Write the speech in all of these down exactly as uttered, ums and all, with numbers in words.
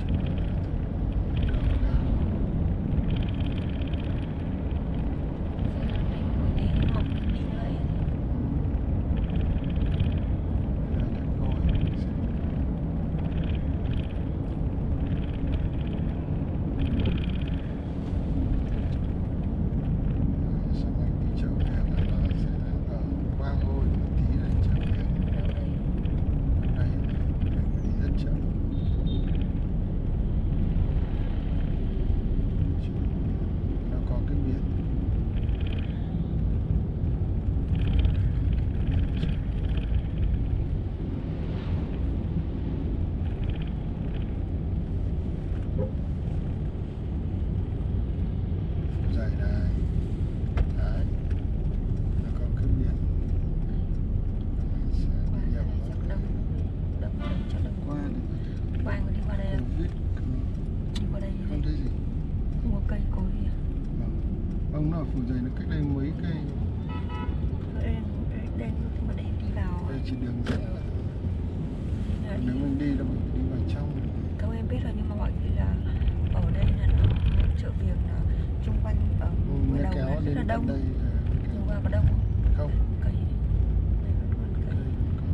Ông nó ở Phủ Dày nó cách đây mấy cây. Đây, đây mà đây đi vào. Đây chỉ đường dẫn là nếu mình đi là mình đi vào trong. Các em biết rồi, nhưng mà mọi người là ở đây là chợ Viếng là chung quanh ở ừ, đầu kéo rất là đông. đây, Vừa qua có đông không? Không. Cây. Đây vẫn còn cây. Cây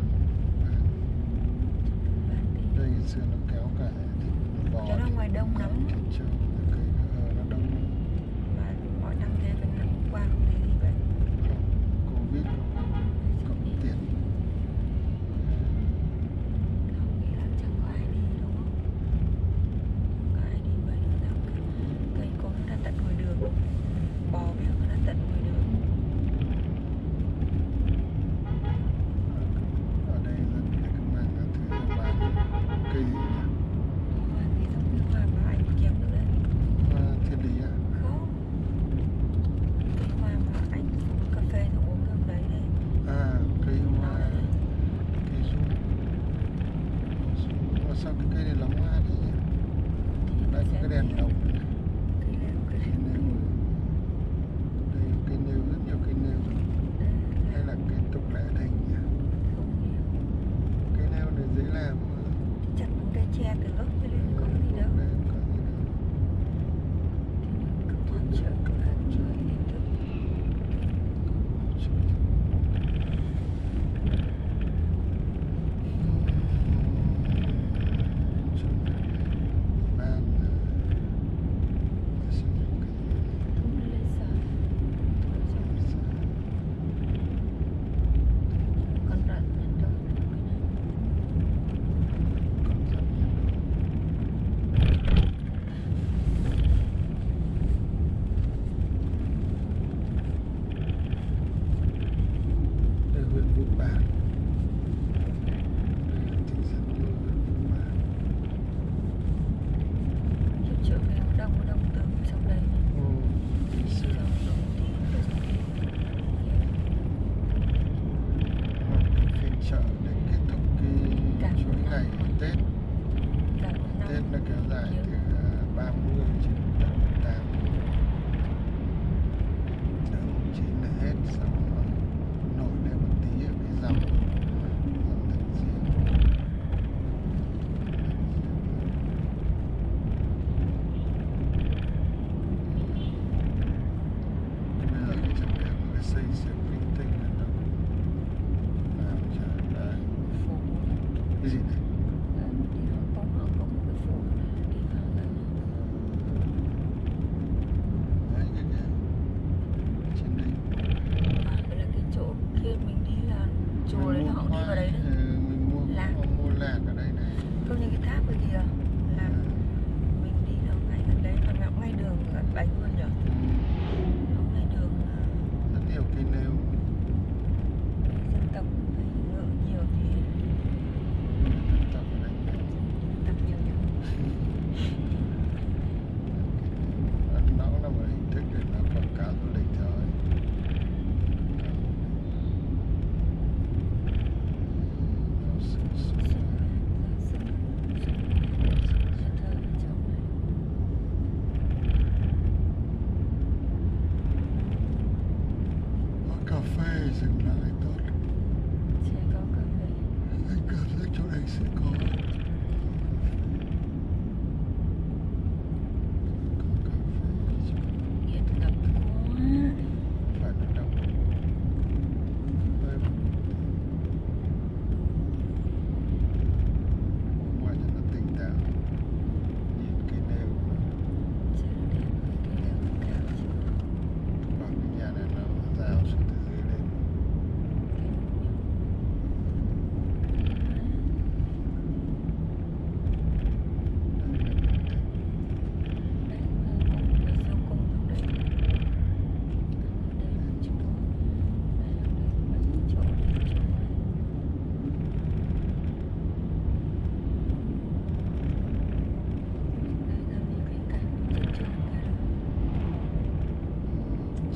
còn đây ngày xưa nó kéo cả bò. Cho nó ngoài đông lắm. Cây nó đông. Mà mọi năm thế vẫn năm qua không thấy gì vậy. Covid cộng tiền. Không nghĩ là chẳng có ai đi đúng không? Không có ai đi vậy nữa đâu. Cây cối nó đã tận ngoài đường. Bò biết nó đã tận ngoài đường. Ở đây dân người cứ mang các thứ ra bán cây gì nhỉ? Hoa gì giống như hoa mà anh chém được đấy. Hoa thiên lý à? Không. Cây hoa mà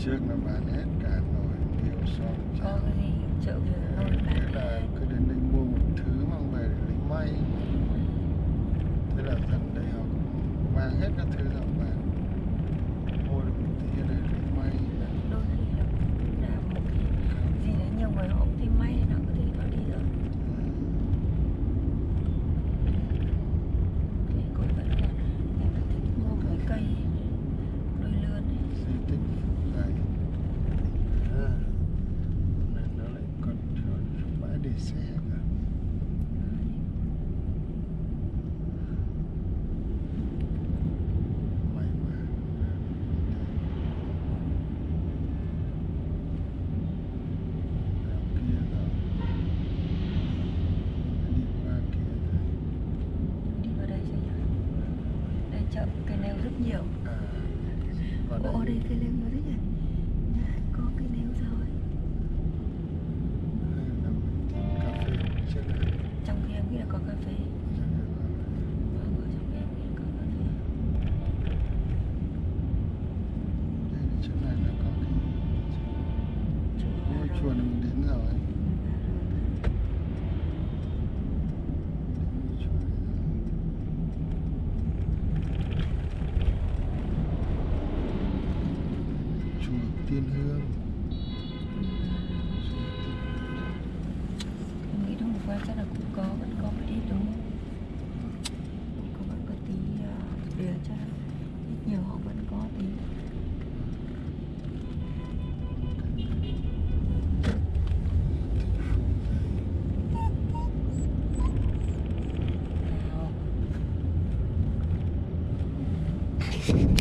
trước là bán hết cả nồi niêu son Có chảo. cái gì chợ Việt Hà Nội Thế bán là hết. cứ đến đây mua một thứ mang về để lấy may. Thế là dân đây họ cũng mang hết các thứ ra bán. Mua được một tí ở đây lấy may. Đôi khi là cũng là một cái gì đấy nhiều người họ cũng tìm may nó có thể nó đi rồi. Thì cô vẫn là em vẫn thích mua cái cây đôi lươn ấy. Di tích này. À, này nó lại còn còn bãi để xe cả. May mà. Đằng kia rồi. Đi qua kia rồi. Đi vào đây xem nhá. Đây chợ cây nêu rất nhiều. À, vào Ồ, đây. đây cây nêu nó rất nhiều. Nhà anh có cây nêu rồi. Hay là mình tìm cà phê trước này. Trong kia em nghĩ là có cà phê. Chắc là vào đây. Vâng, ở trong kia em nghĩ là có cà phê. Đây là chỗ này là có cái ngôi chùa này mình đến rồi. Đến ngôi chùa này rồi. Chùa Tiên Hương. Chùa Tiên Hương. Em nghĩ trong một quán chắc là cũng có, vẫn có một ít đúng không? Có vẫn có tí uh, bia chắc là ít nhiều họ vẫn